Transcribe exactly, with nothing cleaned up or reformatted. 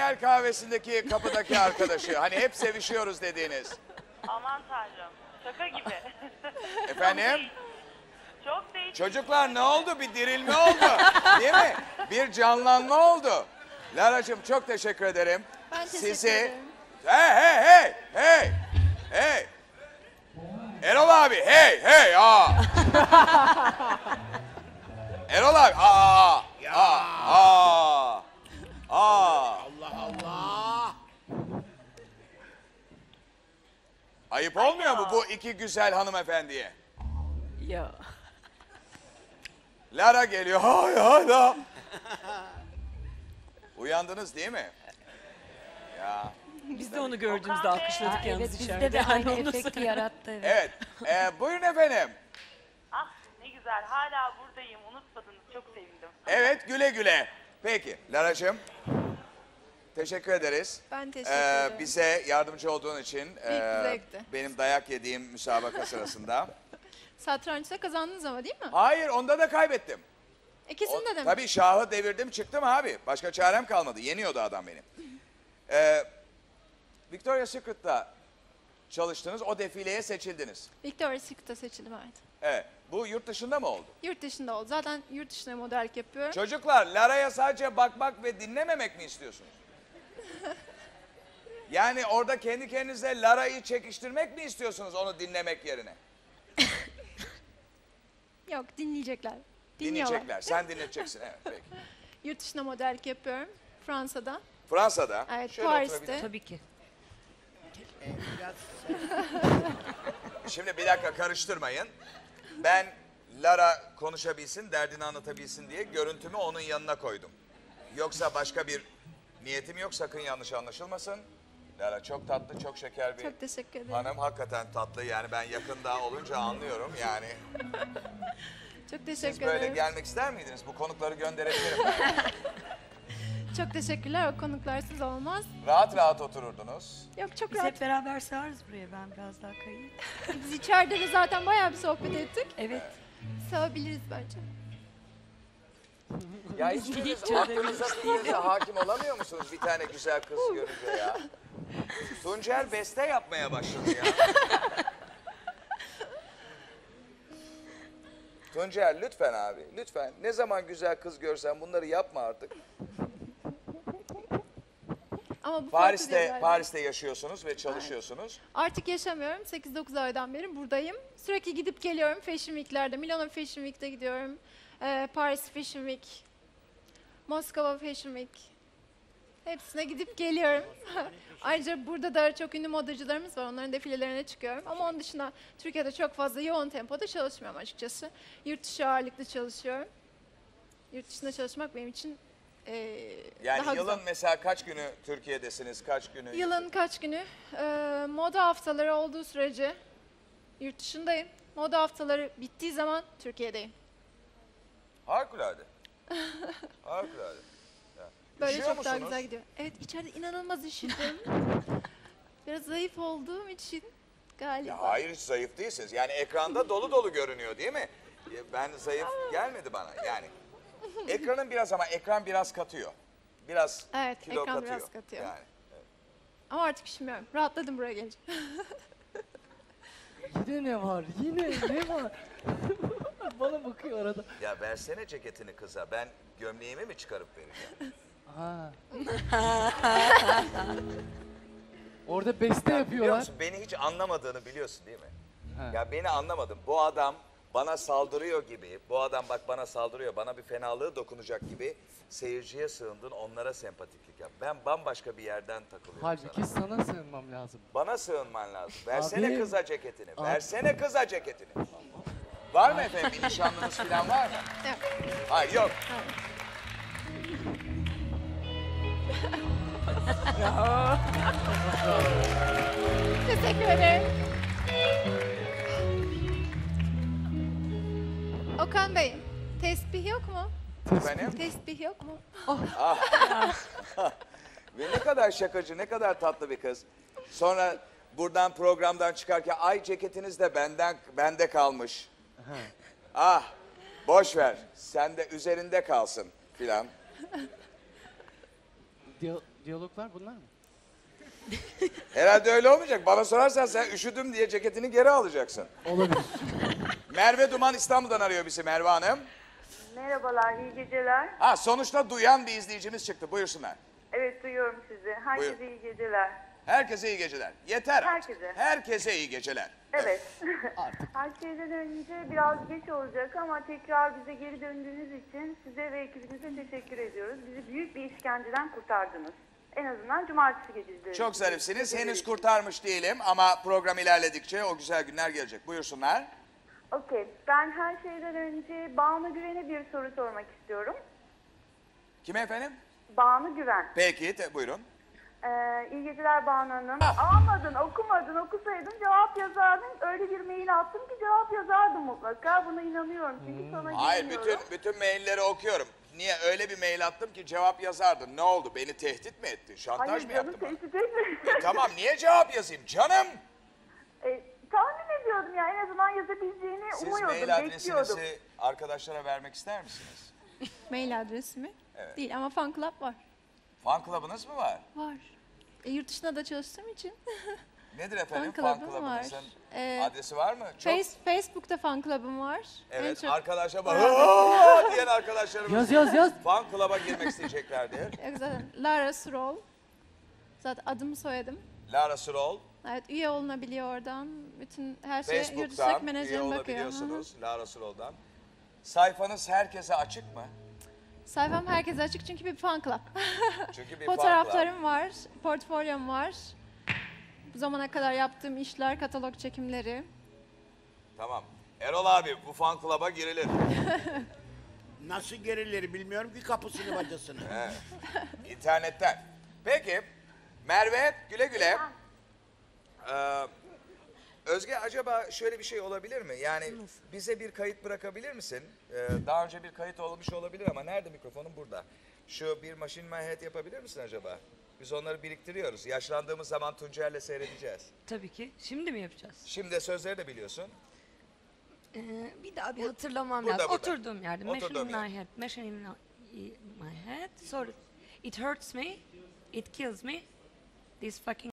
Nobel kahvesindeki kapıdaki arkadaşı. Hani hep sevişiyoruz dediğiniz. Aman tanrım. Şaka gibi. Efendim? Çok değişik. Çocuklar ne oldu? Bir dirilme oldu. Değil mi? Bir canlanma oldu. Lara'cığım çok teşekkür ederim. Ben teşekkür Sizi... ederim. Hey hey hey hey hey. Erol abi hey hey aa. Erol abi aa aa aa aa. Allah Allah. Ayıp olmuyor mu bu iki güzel hanımefendiye? Ya. Lara geliyor. Hay hay la. Uyandınız değil mi? Ya. Biz de onu gördüğümüzde Okan Bey. alkışladık Ha, yalnız evet bizde içeride. de aynı Yani onu efekti söyleyeyim. yarattı. Evet. Evet. Ee, buyurun efendim. Ah ne güzel. Hala buradayım. Unutmadınız. Çok sevindim. Evet güle güle. Peki Lara'cığım. Teşekkür ederiz. Ben teşekkür Ee, ederim. bize yardımcı olduğun için bir e, zevkti. benim dayak yediğim müsabaka sırasında. Satrançta kazandınız ama değil mi? Hayır onda da kaybettim. O- İkisinde de mi? Tabii şahı devirdim çıktım abi. Başka çarem kalmadı. Yeniyordu adam beni. Ee, Victoria's Secret'ta çalıştınız. O defileye seçildiniz. Victoria's Secret'ta seçildim evet. Evet. Bu yurt dışında mı oldu? Yurt dışında oldu. Zaten yurt dışında modellik yapıyorum. Çocuklar Lara'ya sadece bakmak ve dinlememek mi istiyorsunuz? Yani orada kendi kendinize Lara'yı çekiştirmek mi istiyorsunuz onu dinlemek yerine? Yok dinleyecekler. Dinliyorlar. Dinleyecekler. Sen dinleteceksin. Evet peki. Yurt dışında modellik yapıyorum. Fransa'da. Fransa'da. Evet, Şöyle Paris'te. oturabilir. Tabii ki. Ee, biraz Şimdi bir dakika karıştırmayın. Ben Lara konuşabilsin, derdini anlatabilsin diye görüntümü onun yanına koydum. Yoksa başka bir niyetim yok. Sakın yanlış anlaşılmasın. Lara çok tatlı, çok şeker bir Çok teşekkür ederim. hanım. Hakikaten tatlı. Yani ben yakında olunca anlıyorum. Yani Çok siz teşekkür böyle ederim. gelmek ister miydiniz? Bu konukları gönderebilirim. Çok teşekkürler. O konuklarsız olmaz. Rahat rahat otururdunuz. Yok çok Biz rahat. hep beraber sığarız buraya. Ben biraz daha kayayım. Biz içeride de zaten bayağı bir sohbet ettik. Evet. Sığabiliriz bence. Ya hiçbiriniz Hiç aklınıza fikrinize hakim olamıyor musunuz bir tane güzel kız görünce ya? Tuncer beste yapmaya başladı ya. Tuncer lütfen abi, lütfen. Ne zaman güzel kız görsen bunları yapma artık. Ama bu farklı Paris'te diyorlar. Paris'te yaşıyorsunuz ve çalışıyorsunuz. Artık yaşamıyorum. sekiz dokuz aydan beri buradayım. Sürekli gidip geliyorum Fashion Week'lerde. Milano Fashion Week'te gidiyorum. Ee, Paris Fashion Week. Moskova Fashion Week. Hepsine gidip geliyorum. Ayrıca burada da çok ünlü modacılarımız var. Onların defilelerine çıkıyorum. Ama onun dışında Türkiye'de çok fazla yoğun tempoda çalışmıyorum açıkçası. Yurt dışı ağırlıklı çalışıyorum. Yurt dışında çalışmak benim için ee, Yani daha yılın güzel. mesela kaç günü Türkiye'desiniz, kaç günü? Yılın kaç günü? Ee, moda haftaları olduğu sürece yurt dışındayım. Moda haftaları bittiği zaman Türkiye'deyim. Harikulade. Harikulade. Ya. Böyle Üşüyor çok daha musunuz? güzel gidiyor. Evet içeride inanılmaz üşüdüm. Biraz zayıf olduğum için galiba. Ya hayır hiç zayıf değilsiniz. Yani ekranda dolu dolu görünüyor değil mi? Ya ben zayıf gelmedi bana yani. Ekranın biraz ama ekran biraz katıyor. Biraz Evet, kilo ekran katıyor. biraz katıyor. Yani. Ama artık üşümüyorum. Rahatladım buraya gelince. Yine ne var? Yine ne var? Bana bakıyor arada. Ya versene ceketini kıza. Ben gömleğimi mi çıkarıp vereceğim? Ha. Orada beste Biliyor yapıyorlar. musun? Beni hiç anlamadığını biliyorsun değil mi? Ha. Ya beni anlamadım. Bu adam bana saldırıyor gibi, bu adam bak bana saldırıyor, bana bir fenalığı dokunacak gibi seyirciye sığındın, onlara sempatiklik yap. Ben bambaşka bir yerden takılıyorum Halbuki sana. sana sığınmam lazım. Bana sığınman lazım. Versene Abi. kıza ceketini, Abi. versene kıza ceketini. Var mı efendim bir nişanlınız falan var mı? Yok. Hayır yok. Teşekkür ederim. Okan Bey, tesbih yok mu? Efendim? Tesbih yok mu? Ve ne kadar şakacı, ne kadar tatlı bir kız. Sonra buradan programdan çıkarken ay ceketiniz de benden bende kalmış. Ah boş ver sen de üzerinde kalsın filan. Diyor, diyaloglar bunlar mı? Herhalde öyle olmayacak. Bana sorarsan sen üşüdüm diye ceketini geri alacaksın. Olabilir. Merve Duman İstanbul'dan arıyor bizi Merve Hanım. Merhabalar, iyi geceler. Ha sonuçta duyan bir izleyicimiz çıktı. Buyursunlar. Evet, duyuyorum sizi. Herkese Buyurun. iyi geceler. Herkese iyi geceler. Yeter. artık. Herkese. Herkese iyi geceler. Evet. Her şeyden önce biraz geç olacak ama tekrar bize geri döndüğünüz için size ve ekibinize teşekkür ediyoruz. Bizi büyük bir işkenceden kurtardınız. En azından cumartesi gecesi. Çok zarifsiniz. Henüz kurtarmış değilim ama program ilerledikçe o güzel günler gelecek. Buyursunlar. Okey. Ben her şeyden önce Banu Güven'e bir soru sormak istiyorum. Kime efendim? Banu Güven. Peki te- buyurun. Ee, iyi geceler Banu Hanım. Almadın, okumadın, okusaydın cevap yazardın. Öyle bir mail attım ki cevap yazardın mutlaka. Buna inanıyorum çünkü sana Hayır güveniyorum. bütün bütün mailleri okuyorum. Niye öyle bir mail attım ki cevap yazardın. Ne oldu? Beni tehdit mi ettin? Şantaj Hayır mı canım, yaptın bana? tehdit etme. E, tamam niye cevap yazayım canım? E, tahmin ediyordum ya, en azından yazabileceğini Siz umuyordum, mail bekliyordum. adresinizi arkadaşlara vermek ister misiniz? Mail adresi mi? Evet. Değil ama fan club var. Fan club'ınız mı var? Var. E, yurt dışında da çalıştığım için. Nedir efendim Fan fan club'ım var. club'ınızın Ee, adresi var mı? Çok. Face, Facebook'ta fan club'ım var. En Evet çok... arkadaşlar bak "Aa!" diyen arkadaşlarımız Yaz yaz yaz. fan club'a girmek isteyeceklerdi. Yok, zaten Lara Surol. Zaten adım soyadım. Lara Surol, Evet, üye olunabiliyor oradan. Bütün her şeye yurt dışındaki Facebook'tan üye menajerim bakıyor. Hı hı. olabiliyorsunuz. Lara Surol'dan. Sayfanız herkese açık mı? Sayfam herkese açık çünkü bir fan club. Çünkü bir fan club. Fotoğraflarım var, portfolyom var. Bu zamana kadar yaptığım işler, katalog çekimleri. Tamam. Erol abi bu fan club'a girilir. Nasıl gerileri bilmiyorum ki kapısını bacasını. Evet. İnternetten. Peki Merve güle güle. Ee, Özge acaba şöyle bir şey olabilir mi? Yani bize bir kayıt bırakabilir misin? Ee, daha önce bir kayıt olmuş olabilir ama nerede mikrofonum? Burada. Şu bir Machine My Head yapabilir misin acaba? Biz onları biriktiriyoruz. Yaşlandığımız zaman Tuncer'le seyredeceğiz. Tabii ki. Şimdi mi yapacağız? Şimdi de sözleri de biliyorsun. Ee, bir daha bir hatırlamam Burada, lazım. burada. Oturduğum yerde. Oturduğum Machine in yer. my head. Machine in my head. Sorry. It hurts me. It kills me. This fucking